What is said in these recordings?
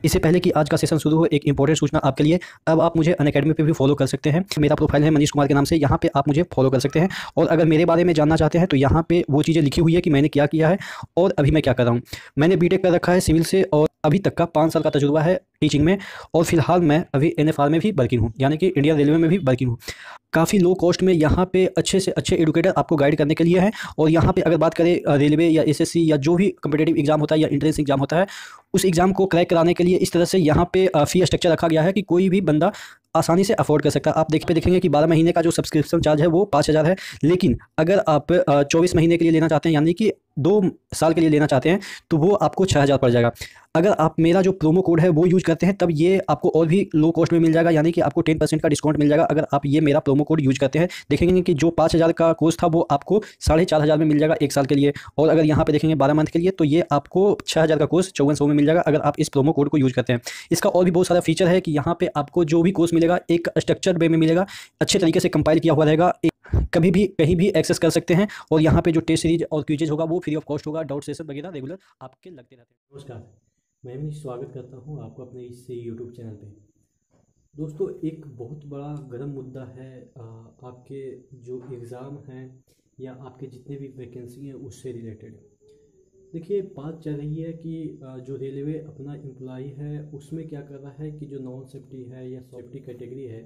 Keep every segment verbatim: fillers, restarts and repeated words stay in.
इससे पहले कि आज का सेशन शुरू हो, एक इंपॉर्टेंट सूचना आपके लिए। अब आप मुझे अनअकैडमी पे भी फॉलो कर सकते हैं। मेरा प्रोफाइल है मनीष कुमार के नाम से, यहाँ पे आप मुझे फॉलो कर सकते हैं। और अगर मेरे बारे में जानना चाहते हैं तो यहाँ पे वो चीज़ें लिखी हुई है कि मैंने क्या किया है और अभी मैं क्या कर रहा हूँ। मैंने बीटेक कर रखा है सिविल से और अभी तक का पाँच साल का तजुर्बा है टीचिंग में। और फिलहाल मैं अभी एन में भी वर्किंग हूँ, यानी कि इंडियन रेलवे में भी वर्किंग हूँ। काफ़ी लो कॉस्ट में यहाँ पे अच्छे से अच्छे एडुकेटर आपको गाइड करने के लिए हैं। और यहाँ पे अगर बात करें रेलवे या एसएससी या जो भी कम्पिटेटिव एग्जाम होता है या एंट्रेंस एग्जाम होता है, उस एग्जाम को क्रैक कराने के लिए इस तरह से यहाँ पे फी स्ट्रक्चर रखा गया है कि कोई भी बंदा आसानी से अफोर्ड कर सकता है। आप देख पे देखेंगे कि बारह महीने का जो सब्सक्रिप्शन चार्ज है वो पाँच हज़ार है। लेकिन अगर आप चौबीस महीने के लिए लेना चाहते हैं, यानी कि दो साल के लिए लेना चाहते हैं, तो वो आपको छः हज़ार पड़ जाएगा। अगर आप मेरा जो प्रोमो कोड है वो यूज करते हैं तब ये आपको और भी लो कॉस्ट में मिल जाएगा, यानी कि आपको टेन परसेंट का डिस्काउंट मिल जाएगा अगर आप ये मेरा प्रोमो कोड यूज करते हैं। देखेंगे कि जो पाँच हज़ार का कोर्स था वो आपको साढ़े चार हज़ार में मिल जाएगा एक साल के लिए। और अगर यहाँ पे देखेंगे बारह मंथ के लिए तो ये आपको छः हज़ार का कोर्स चौवन सौ में मिल जाएगा अगर आप इस प्रोमो कोड को यूज करते हैं। इसका और भी बहुत सारा फीचर है कि यहाँ पे आपको जो भी कोर्स मिलेगा एक स्ट्रक्चर्ड वे में मिलेगा, अच्छे तरीके से कंपाइल किया हुआ रहेगा, कभी भी कहीं भी एक्सेस कर सकते हैं। और यहाँ पे जो टेस्ट सीरीज और क्विजेज होगा वो फ्री ऑफ कॉस्ट होगा। डाउट सेशन वगैरह रेगुलर आपके लगते रहते हैं। नमस्कार, मैं मनीष स्वागत करता हूं आपको अपने इस यूट्यूब चैनल पे। दोस्तों, एक बहुत बड़ा गर्म मुद्दा है आ, आपके जो एग्ज़ाम हैं या आपके जितने भी वैकेंसी हैं उससे रिलेटेड। देखिए, बात चल रही है कि आ, जो रेलवे अपना एम्प्लॉय है उसमें क्या कर रहा है कि जो नॉन सेफ्टी है या सेफ्टी कैटेगरी है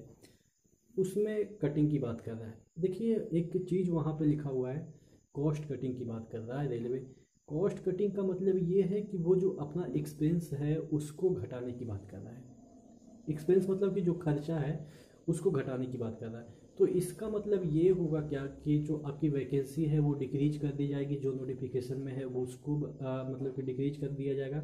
उसमें कटिंग की बात कर रहा है। देखिए, एक चीज़ वहाँ पे लिखा हुआ है, कॉस्ट कटिंग की बात कर रहा है रेलवे। कॉस्ट कटिंग का मतलब ये है कि वो जो अपना एक्सपेंस है उसको घटाने की बात कर रहा है। एक्सपेंस मतलब कि जो खर्चा है उसको घटाने की बात कर रहा है। तो इसका मतलब ये होगा क्या कि जो आपकी वैकेंसी है वो डिक्रीज कर दी जाएगी, जो नोटिफिकेशन में है वो उसको आ, मतलब कि डिक्रीज कर दिया जाएगा,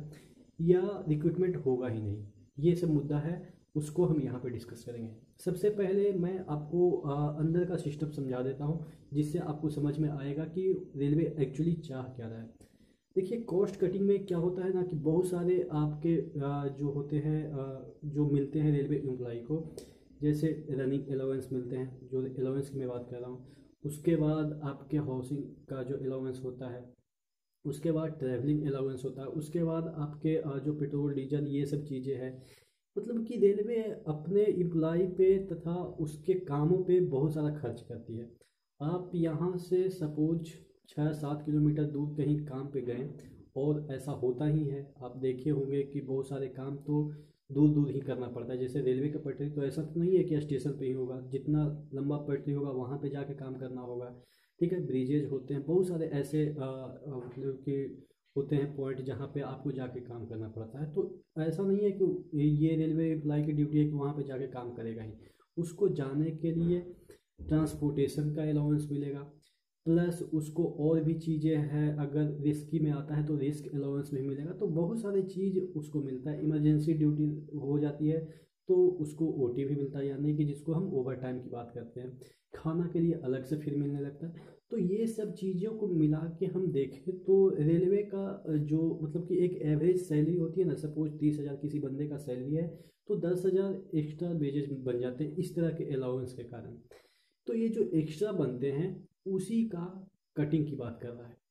या रिक्रूटमेंट होगा ही नहीं। ये सब मुद्दा है, उसको हम यहाँ पे डिस्कस करेंगे। सबसे पहले मैं आपको आ, अंदर का सिस्टम समझा देता हूँ जिससे आपको समझ में आएगा कि रेलवे एक्चुअली चाह क्या रहा है। देखिए, कॉस्ट कटिंग में क्या होता है ना कि बहुत सारे आपके आ, जो होते हैं आ, जो मिलते हैं रेलवे एम्प्लॉय को, जैसे रनिंग अलाउंस मिलते हैं, जो अलाउंस की मैं बात कर रहा हूँ। उसके बाद आपके हाउसिंग का जो अलाउंस होता है, उसके बाद ट्रैवलिंग अलाउंस होता है, उसके बाद आपके आ, जो पेट्रोल डीजल ये सब चीज़ें हैं। मतलब कि रेलवे अपने एम्प्लॉय पे तथा उसके कामों पे बहुत सारा खर्च करती है। आप यहाँ से सपोज छः सात किलोमीटर दूर कहीं काम पे गए, और ऐसा होता ही है, आप देखे होंगे कि बहुत सारे काम तो दूर दूर ही करना पड़ता है। जैसे रेलवे का पटरी तो ऐसा तो नहीं है कि स्टेशन पे ही होगा, जितना लंबा पटरी होगा वहाँ पे जाके काम करना होगा। ठीक है, ब्रिजेज होते हैं, बहुत सारे ऐसे अ, अ, मतलब कि होते हैं पॉइंट जहाँ पे आपको जाके काम करना पड़ता है। तो ऐसा नहीं है कि ये रेलवे एम्प्लॉय की ड्यूटी है कि वहाँ पे जाके काम करेगा ही। उसको जाने के लिए ट्रांसपोर्टेशन का अलाउंस मिलेगा, प्लस उसको और भी चीज़ें हैं, अगर रिस्की में आता है तो रिस्क अलाउंस भी मिलेगा। तो बहुत सारी चीज़ उसको मिलता है। इमरजेंसी ड्यूटी हो जाती है तो उसको ओटी भी मिलता है, यानी कि जिसको हम ओवर टाइम की बात करते हैं। खाना के लिए अलग से फिर मिलने लगता है। तो ये सब चीज़ों को मिला के हम देखें तो रेलवे का जो मतलब कि एक एवरेज सैलरी होती है ना, सपोज तीस हज़ार किसी बंदे का सैलरी है, तो दस हज़ार एक्स्ट्रा वेजेस बन जाते हैं इस तरह के अलाउंस के कारण। तो ये जो एक्स्ट्रा बनते हैं उसी का कटिंग की बात कर रहा है।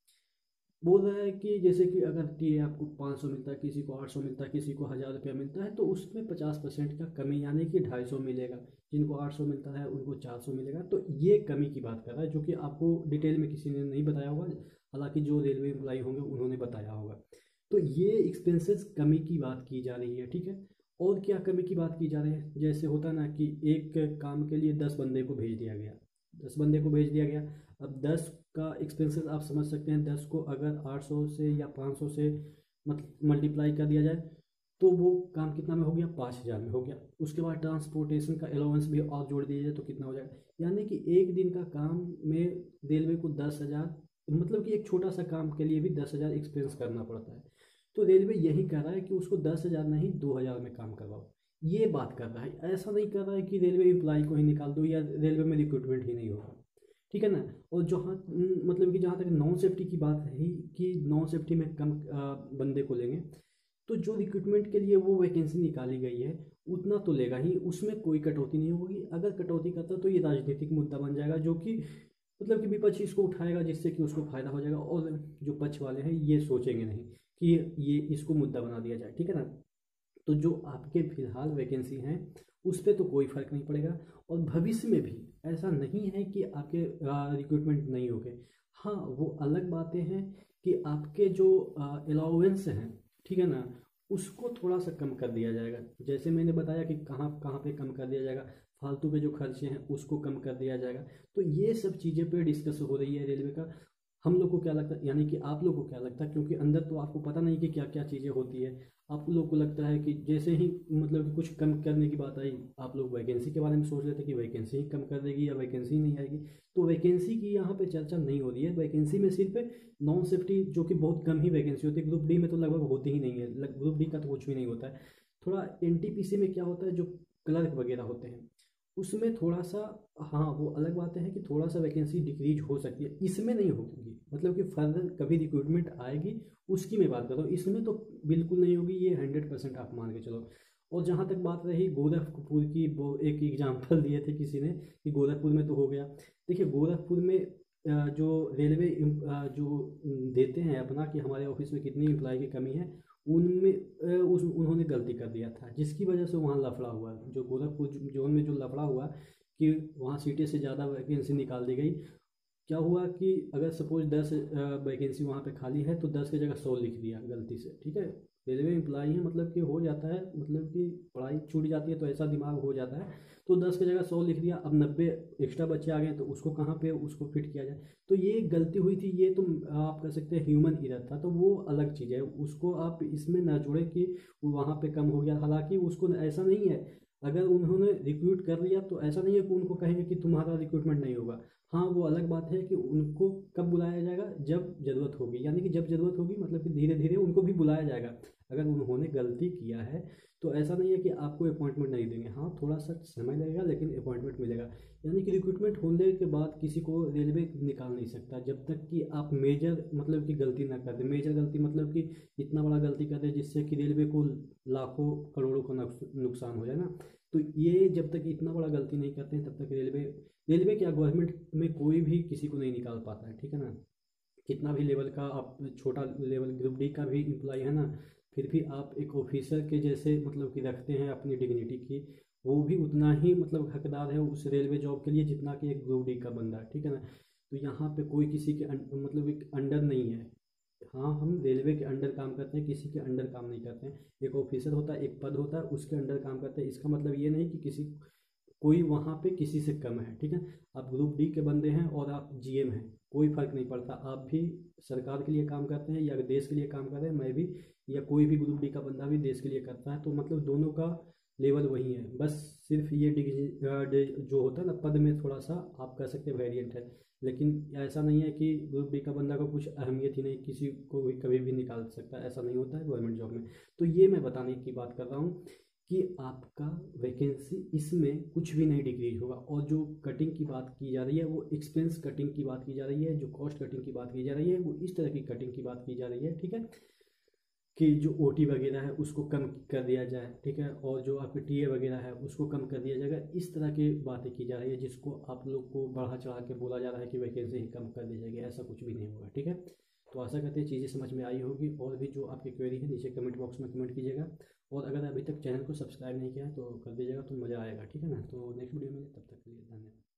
बोल रहा है कि जैसे कि अगर टी आपको पाँच सौ मिलता है, किसी को आठ सौ मिलता है, किसी को हज़ार रुपया मिलता है, तो उसमें पचास परसेंट का कमी, यानी कि ढाई सौ मिलेगा। जिनको आठ सौ मिलता है उनको चार सौ मिलेगा। तो ये कमी की बात कर रहा है, जो कि आपको डिटेल में किसी ने नहीं बताया होगा, हालांकि जो रेलवे एम्प्लॉय होंगे उन्होंने बताया होगा। तो ये एक्सपेंसेस कमी की बात की जा रही है। ठीक है, और क्या कमी की बात की जा रही है, जैसे होता ना कि एक काम के लिए दस बंदे को भेज दिया गया, दस बंदे को भेज दिया गया। अब दस का एक्सपेंसेस आप समझ सकते हैं, दस को अगर आठ सौ से या पाँच सौ से मतलब मल्टीप्लाई कर दिया जाए तो वो काम कितना में हो गया, पाँच हज़ार में हो गया। उसके बाद ट्रांसपोर्टेशन का अलाउंस भी और जोड़ दिया जाए तो कितना हो जाएगा, यानी कि एक दिन का काम में रेलवे को दस हज़ार, मतलब कि एक छोटा सा काम के लिए भी दस हज़ार एक्सपेंस करना पड़ता है। तो रेलवे यही कर रहा है कि उसको दस हज़ार नहीं दो हज़ार में काम करवाओ, ये बात कर रहा है। ऐसा नहीं कर रहा है कि रेलवे एम्प्लॉय को ही निकाल दो या रेलवे में रिक्रूटमेंट ही नहीं होगा। ठीक है ना। और जहाँ मतलब कि जहाँ तक नॉन सेफ्टी की बात है कि नॉन सेफ्टी में कम आ, बंदे को लेंगे, तो जो रिक्रूटमेंट के लिए वो वैकेंसी निकाली गई है उतना तो लेगा ही, उसमें कोई कटौती नहीं होगी। अगर कटौती करता तो ये राजनीतिक मुद्दा बन जाएगा, जो कि मतलब कि विपक्ष इसको उठाएगा जिससे कि उसको फायदा हो जाएगा, और जो पक्ष वाले हैं ये सोचेंगे नहीं कि ये इसको मुद्दा बना दिया जाए। ठीक है ना। तो जो आपके फ़िलहाल वैकेंसी हैं उस पे तो कोई फ़र्क नहीं पड़ेगा, और भविष्य में भी ऐसा नहीं है कि आपके रिक्रूटमेंट नहीं होंगे। हाँ, वो अलग बातें हैं कि आपके जो अलाउंस हैं, ठीक है ना, उसको थोड़ा सा कम कर दिया जाएगा। जैसे मैंने बताया कि कहाँ कहाँ पे कम कर दिया जाएगा, फालतू के जो खर्चे हैं उसको कम कर दिया जाएगा। तो ये सब चीज़ें पे डिस्कस हो रही है रेलवे का। हम लोग को क्या लगता है, यानी कि आप लोग को क्या लगता है, क्योंकि अंदर तो आपको पता नहीं कि क्या क्या चीज़ें होती है। आप लोग को लगता है कि जैसे ही मतलब कि कुछ कम करने की बात आई, आप लोग वैकेंसी के बारे में सोच रहे थे कि वैकेंसी ही कम कर देगी या वैकेंसी नहीं आएगी। तो वैकेंसी की यहाँ पे चर्चा नहीं हो रही है। वैकेंसी में सिर्फ नॉन सेफ्टी, जो कि बहुत कम ही वैकेंसी होती है, ग्रुप डी में तो लगभग होती ही नहीं है, ग्रुप डी का तो कुछ भी नहीं होता है। थोड़ा एन टी पी सी में क्या होता है, जो क्लर्क वगैरह होते हैं उसमें थोड़ा सा, हाँ वो अलग बातें हैं कि थोड़ा सा वैकेंसी डिक्रीज हो सकती है, इसमें नहीं होगी। मतलब कि फर्दर कभी रिक्रूटमेंट आएगी उसकी मैं बात कर रहा हूँ, इसमें तो बिल्कुल नहीं होगी, ये हंड्रेड परसेंट आप मान के चलो। और जहाँ तक बात रही गोरखपुर की, वो एक एग्जाम्पल दिए थे किसी ने कि गोरखपुर में तो हो गया। देखिए गोरखपुर में अ, जो रेलवे इम- अ, जो देते हैं अपना कि हमारे ऑफिस में कितनी एम्प्लॉय की कमी है, उनमें अ, उस उन्होंने गलती कर दिया था, जिसकी वजह से वहाँ लफड़ा हुआ। जो गोरखपुर जोन में जो लफड़ा हुआ कि वहाँ सीटें से ज़्यादा वैकेंसी निकाल दी गई। क्या हुआ कि अगर सपोज दस वैकेंसी वहाँ पे खाली है तो दस की जगह सौ लिख दिया गलती से, ठीक है। रेलवे एम्प्लॉई है, मतलब कि हो जाता है, मतलब कि पढ़ाई छूट जाती है तो ऐसा दिमाग हो जाता है। तो दस की जगह सौ लिख दिया, अब नब्बे एक्स्ट्रा बच्चे आ गए तो उसको कहाँ पे उसको फिट किया जाए। तो ये गलती हुई थी, ये तो आप कह सकते हैं ह्यूमन एरर था, तो वो अलग चीज़ है, उसको आप इसमें ना जोड़े कि वहाँ पे कम हो गया। हालांकि उसको ऐसा नहीं है, अगर उन्होंने रिक्रूट कर लिया तो ऐसा नहीं है कि उनको कहेंगे कि तुम्हारा रिक्रूटमेंट नहीं होगा। हाँ वो अलग बात है कि उनको कब बुलाया जाएगा, जब ज़रूरत होगी, यानी कि जब ज़रूरत होगी मतलब कि धीरे धीरे उनको भी बुलाया जाएगा। अगर उन्होंने गलती किया है तो ऐसा नहीं है कि आपको अपॉइंटमेंट नहीं देंगे, हाँ थोड़ा सा समय लगेगा लेकिन अपॉइंटमेंट मिलेगा। यानी कि रिक्रूटमेंट होने के बाद किसी को रेलवे निकाल नहीं सकता जब तक कि आप मेजर मतलब कि गलती ना कर दें। मेजर गलती मतलब कि इतना बड़ा गलती कर दें जिससे कि रेलवे को लाखों करोड़ों का नुकसान हो जाए ना। तो ये जब तक इतना बड़ा गलती नहीं करते हैं तब तक रेलवे रेलवे क्या गवर्नमेंट में कोई भी किसी को नहीं निकाल पाता है, ठीक है ना। कितना भी लेवल का आप छोटा लेवल ग्रुप डी का भी इम्प्लॉय है ना, फिर भी आप एक ऑफिसर के जैसे मतलब कि रखते हैं अपनी डिग्निटी की, वो भी उतना ही मतलब हकदार है उस रेलवे जॉब के लिए जितना कि एक ग्रुप डी का बंदा है, ठीक है ना। तो यहाँ पे कोई किसी के अं- मतलब एक अंडर नहीं है। हाँ हम रेलवे के अंडर काम करते हैं, किसी के अंडर काम नहीं करते हैं। एक ऑफिसर होता है, एक पद होता है, उसके अंडर काम करते हैं। इसका मतलब ये नहीं कि किसी कोई वहाँ पे किसी से कम है, ठीक है। आप ग्रुप डी के बंदे हैं और आप जी एम हैं, कोई फर्क नहीं पड़ता। आप भी सरकार के लिए काम करते हैं या देश के लिए काम कर रहे हैं, मैं भी या कोई भी ग्रुप डी का बंदा भी देश के लिए करता है। तो मतलब दोनों का लेवल वही है, बस सिर्फ ये डिग्री जो होता है ना पद में थोड़ा सा आप कह सकते हैं वेरिएंट है। लेकिन ऐसा नहीं है कि ग्रुप डी का बंदा को कुछ अहमियत ही नहीं, किसी को भी कभी भी निकाल सकता है, ऐसा नहीं होता है गवर्नमेंट जॉब में। तो ये मैं बताने की बात कर रहा हूँ कि आपका वैकेंसी इसमें कुछ भी नहीं डिक्रीज होगा। और जो कटिंग की बात की जा रही है वो एक्सपेंस कटिंग की बात की जा रही है, जो कॉस्ट कटिंग की बात की जा रही है वो इस तरह की कटिंग की बात की जा रही है, ठीक है। कि जो ओ टी वगैरह है उसको कम कर दिया जाए, ठीक है, और जो आपके टी ए वगैरह है उसको कम कर दिया जाएगा। इस तरह की बातें की जा रही है जिसको आप लोग को बढ़ा चढ़ा के बोला जा रहा है कि वैकेंसी ही कम कर दी जाएगी, ऐसा कुछ भी नहीं होगा, ठीक है। तो आशा करते हैं चीज़ें समझ में आई होगी, और भी जो आपकी क्वेरी है नीचे कमेंट बॉक्स में कमेंट कीजिएगा। और अगर अभी तक चैनल को सब्सक्राइब नहीं किया है तो कर दीजिएगा, तो मज़ा आएगा, ठीक है ना। तो नेक्स्ट वीडियो में तब तक के लिए धन्यवाद।